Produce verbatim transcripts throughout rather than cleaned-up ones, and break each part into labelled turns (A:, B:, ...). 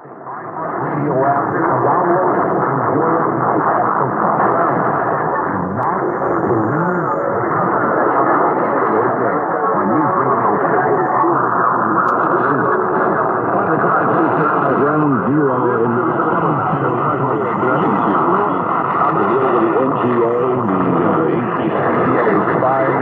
A: Radio W L A C around the world. Enjoy it. Have some fun around it. Do not believe when you bring those tickets.
B: Ground zero in the N G O, the A P A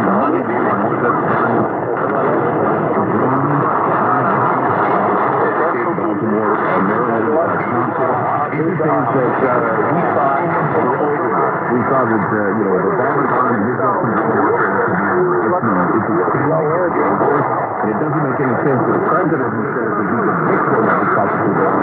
B: Baltimore, Maryland Council. These things that uh, we thought we thought that uh, you know the battle line and his ultimate warfare to be it's and it doesn't make any sense that the president who says that he can fix all of the constitutional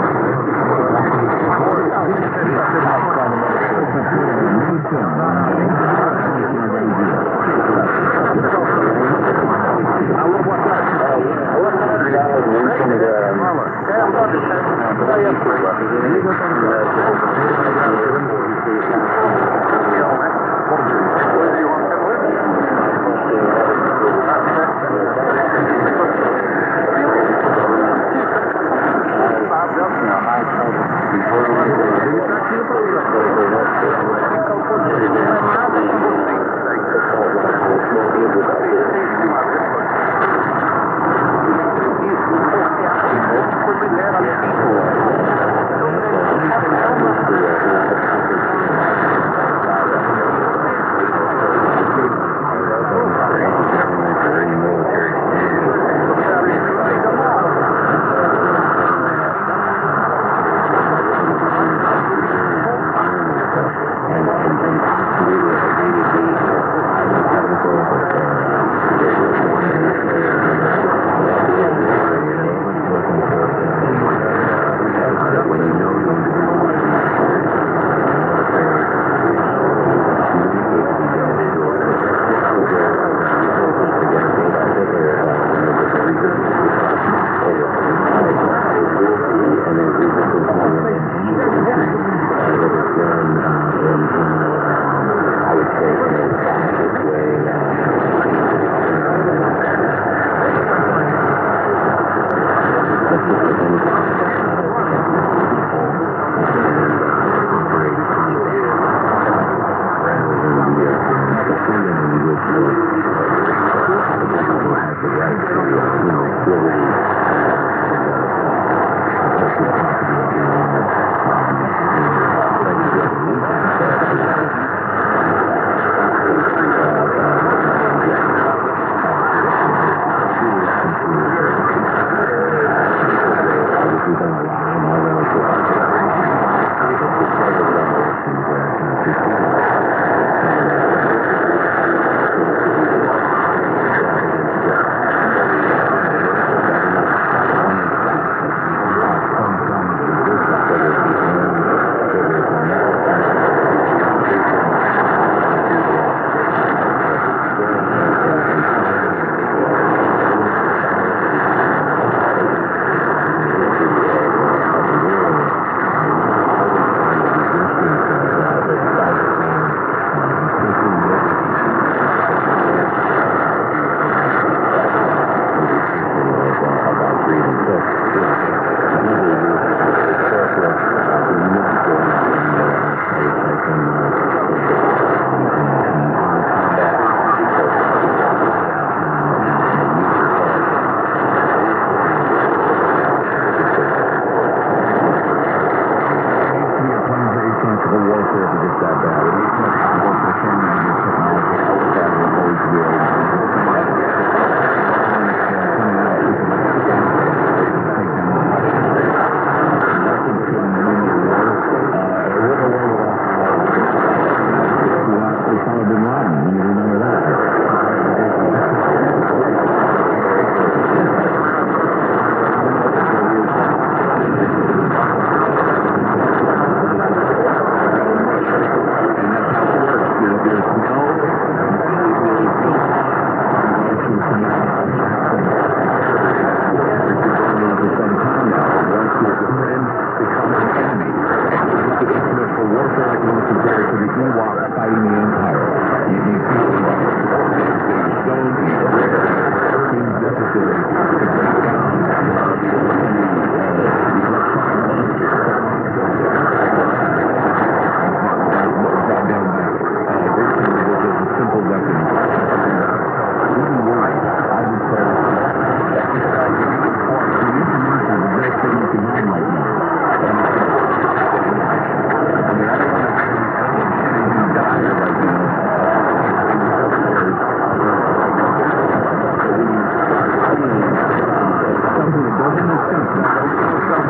B: Thank you.